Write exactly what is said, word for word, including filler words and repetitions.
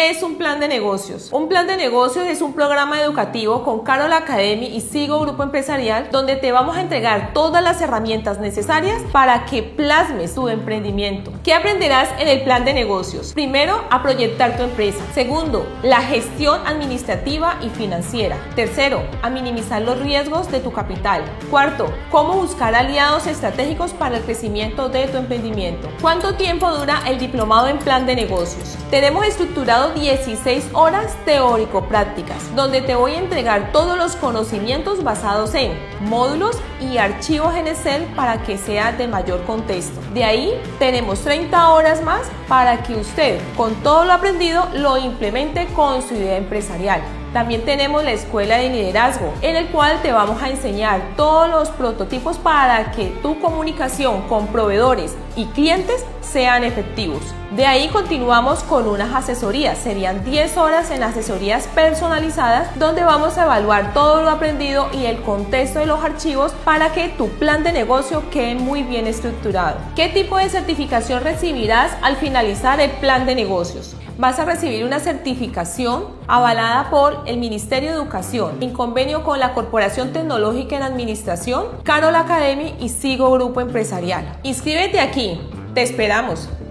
Es un plan de negocios. Un plan de negocios es un programa educativo con Carol Academy y Sigo Grupo Empresarial, donde te vamos a entregar todas las herramientas necesarias para que plasmes tu emprendimiento. ¿Qué aprenderás en el plan de negocios? Primero, a proyectar tu empresa. Segundo, la gestión administrativa y financiera. Tercero, a minimizar los riesgos de tu capital. Cuarto, cómo buscar aliados estratégicos para el crecimiento de tu emprendimiento. ¿Cuánto tiempo dura el diplomado en plan de negocios? Tenemos estructurado dieciséis horas teórico-prácticas, donde te voy a entregar todos los conocimientos basados en módulos y archivos en Excel para que sea de mayor contexto. De ahí tenemos treinta horas más para que usted, con todo lo aprendido, lo implemente con su idea empresarial. También tenemos la escuela de liderazgo, en el cual te vamos a enseñar todos los prototipos para que tu comunicación con proveedores y clientes sean efectivos. De ahí continuamos con unas asesorías, serían diez horas en asesorías personalizadas, donde vamos a evaluar todo lo aprendido y el contexto de los archivos para que tu plan de negocio quede muy bien estructurado. ¿Qué tipo de certificación recibirás al finalizar el plan de negocios? Vas a recibir una certificación avalada por el Ministerio de Educación en convenio con la Corporación Tecnológica en Administración, Carol Academy y Sigo Grupo Empresarial. Inscríbete aquí, te esperamos.